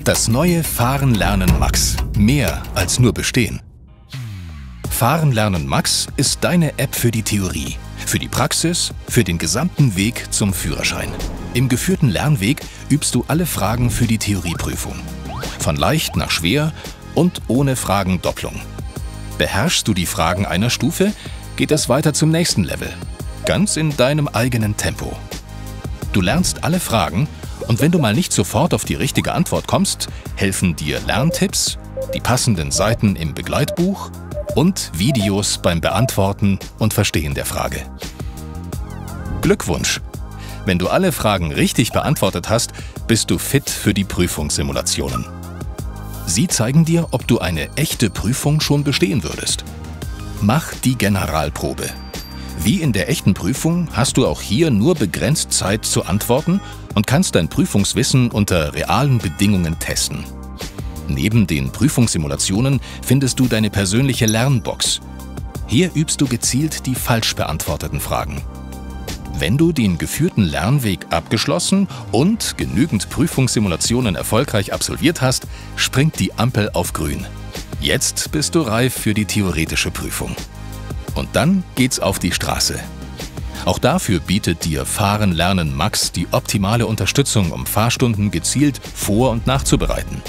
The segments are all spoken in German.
Das neue Fahren lernen Max. Mehr als nur bestehen. Fahren lernen Max ist deine App für die Theorie, für die Praxis, für den gesamten Weg zum Führerschein. Im geführten Lernweg übst du alle Fragen für die Theorieprüfung. Von leicht nach schwer und ohne Fragendopplung. Beherrschst du die Fragen einer Stufe, geht es weiter zum nächsten Level. Ganz in deinem eigenen Tempo. Du lernst alle Fragen und wenn du mal nicht sofort auf die richtige Antwort kommst, helfen dir Lerntipps, die passenden Seiten im Begleitbuch und Videos beim Beantworten und Verstehen der Frage. Glückwunsch! Wenn du alle Fragen richtig beantwortet hast, bist du fit für die Prüfungssimulationen. Sie zeigen dir, ob du eine echte Prüfung schon bestehen würdest. Mach die Generalprobe. Wie in der echten Prüfung hast du auch hier nur begrenzt Zeit zu antworten und kannst dein Prüfungswissen unter realen Bedingungen testen. Neben den Prüfungssimulationen findest du deine persönliche Lernbox. Hier übst du gezielt die falsch beantworteten Fragen. Wenn du den geführten Lernweg abgeschlossen und genügend Prüfungssimulationen erfolgreich absolviert hast, springt die Ampel auf grün. Jetzt bist du reif für die theoretische Prüfung. Und dann geht's auf die Straße. Auch dafür bietet dir Fahren lernen Max die optimale Unterstützung, um Fahrstunden gezielt vor- und nachzubereiten.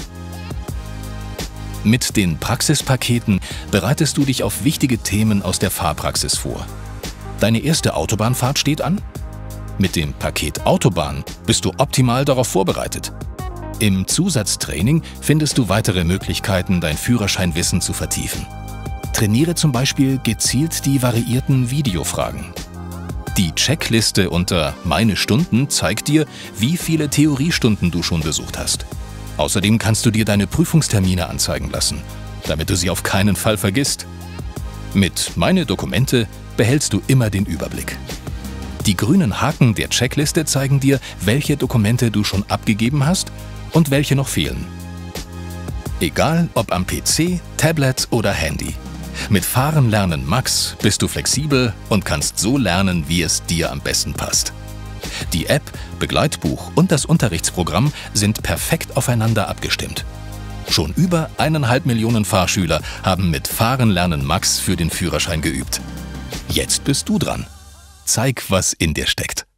Mit den Praxispaketen bereitest du dich auf wichtige Themen aus der Fahrpraxis vor. Deine erste Autobahnfahrt steht an? Mit dem Paket Autobahn bist du optimal darauf vorbereitet. Im Zusatztraining findest du weitere Möglichkeiten, dein Führerscheinwissen zu vertiefen. Trainiere zum Beispiel gezielt die variierten Videofragen. Die Checkliste unter Meine Stunden zeigt dir, wie viele Theoriestunden du schon besucht hast. Außerdem kannst du dir deine Prüfungstermine anzeigen lassen, damit du sie auf keinen Fall vergisst. Mit Meine Dokumente behältst du immer den Überblick. Die grünen Haken der Checkliste zeigen dir, welche Dokumente du schon abgegeben hast und welche noch fehlen. Egal ob am PC, Tablet oder Handy. Mit Fahren lernen Max bist du flexibel und kannst so lernen, wie es dir am besten passt. Die App, Begleitbuch und das Unterrichtsprogramm sind perfekt aufeinander abgestimmt. Schon über 1,5 Millionen Fahrschüler haben mit Fahren lernen Max für den Führerschein geübt. Jetzt bist du dran. Zeig, was in dir steckt.